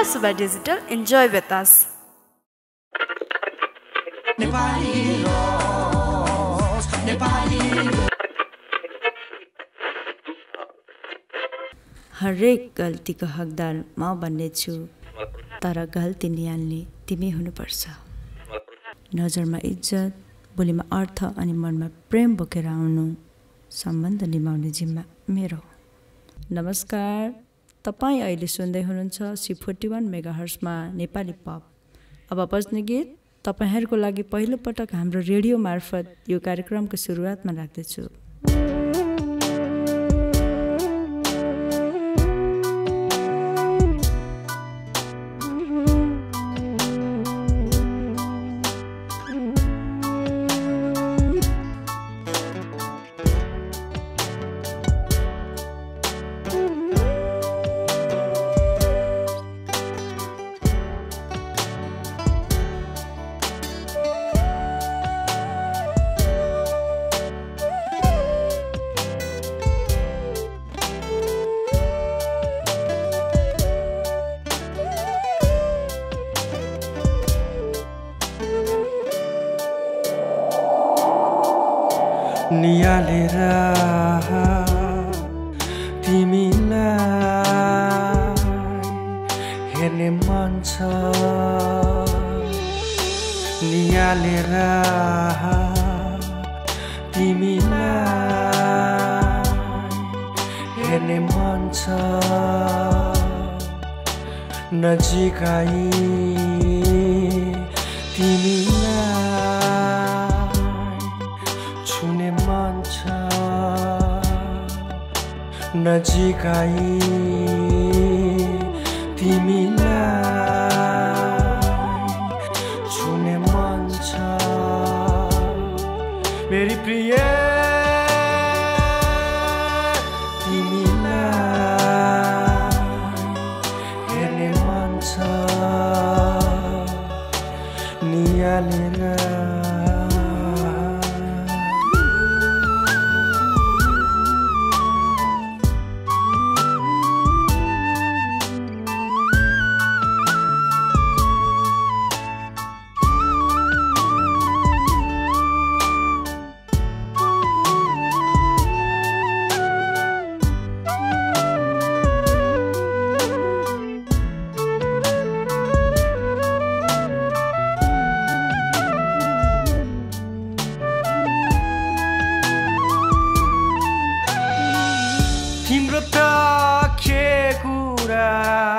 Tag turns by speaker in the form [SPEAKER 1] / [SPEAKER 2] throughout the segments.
[SPEAKER 1] Suba Digital. Enjoy with us.
[SPEAKER 2] हरेक गल्तीको हकदार म बन्ने छु, तर गल्ती निहाल्ने तिमी हुनुपर्छ। नजरमा इज्जत, बोलीमा अर्थ अनि मनमा प्रेम बोकेर आउनु, सम्बन्ध निभाउने जिम्मा मेरो। नमस्कार, तपाईँ अहिले सुन्दै हुनुहुन्छ C41 मेगाहर्ट्जमा नेपाली पप। अब बज्ने गीत तपाईहरूको लागि पहिलो पटक हाम्रो रेडियो मार्फत यो कार्यक्रमको सुरुवातमा राख्दैछु।
[SPEAKER 3] नियालेर तिमीलाई हेर्ने मन छ, नियालेर तिमीलाई हेर्ने मन छ, नजिकै नजिकै तिमीलाई छुने मन छ, मेरी प्रिय तिमीलाई हेर्ने मन छ, नियालेर तिम्रो त के कुरा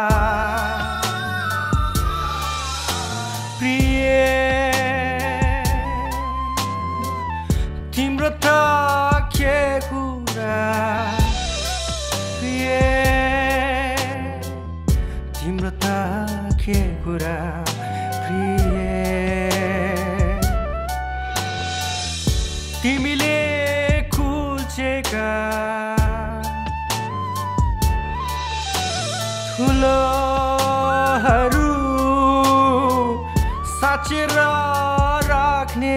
[SPEAKER 3] प्रिय, तिम्रो त के कुरा प्रिय, तिम्रो त के कुरा प्रिय, तिमीले खुल्चेका फुलहरू साचेर राख्ने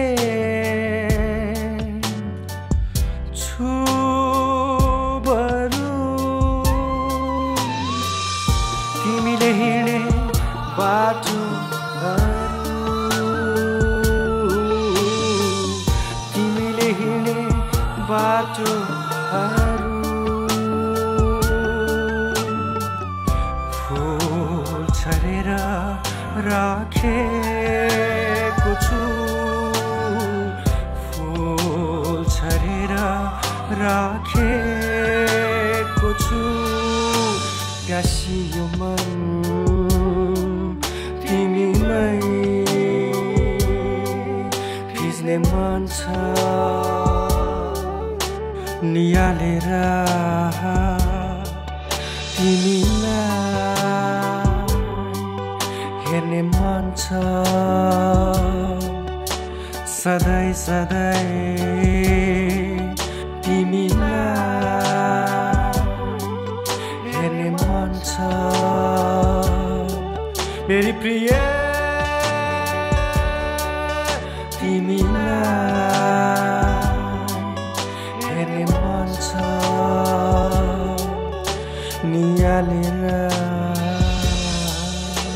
[SPEAKER 3] छुबहरू, तिमीले हिँड्ने बाटोहरू, तिमीले हिँड्ने बाटोहरू, छरेर राखेको छु, फुल छरेर राखेको छु, प्यासियो मन तिमीमै भिज्ने मन छ, नियालेर तिमीलाई हेर्ने मन छ, सधैँ सधैँ तिमीलाई हेर्ने मन छ, मेरी प्रिय तिमीलाई हेर्ने मन छ, नियालेर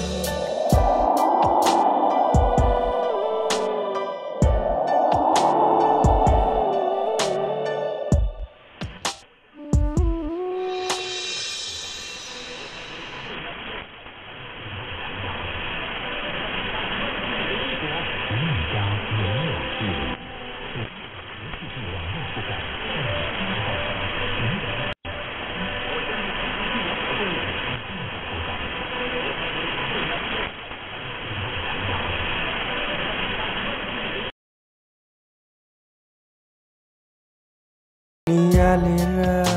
[SPEAKER 3] उज्यालेर